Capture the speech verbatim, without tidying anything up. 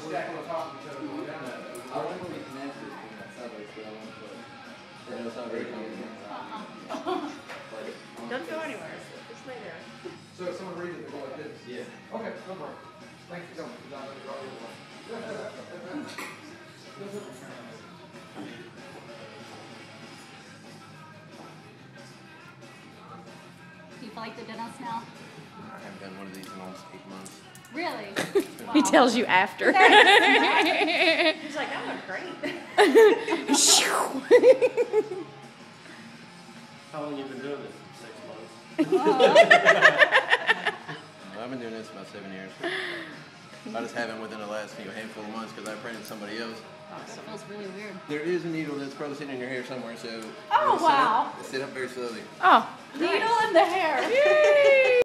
stacked on top of each other going down that. I like when we connect it in that subway, but I want to put. I know it's not very common. Don't go anywhere. Just lay there. So if someone reads it, they go like this? Yeah. Okay, no problem. Thanks for coming. You're not going to draw your one. Do you feel like the dentist now? I haven't done one of these in almost eight months. Really? Wow. He tells you after. He's like, that went great. How long have you been doing this? Six months? Well, I've been doing this about seven years. I just haven't within the last you know, handful of months because I printed somebody else. Oh, that feels really weird. There is a needle that's probably sitting in your hair somewhere, so Oh, sit wow. Up, sit up very slowly. Oh. Needle in the hair.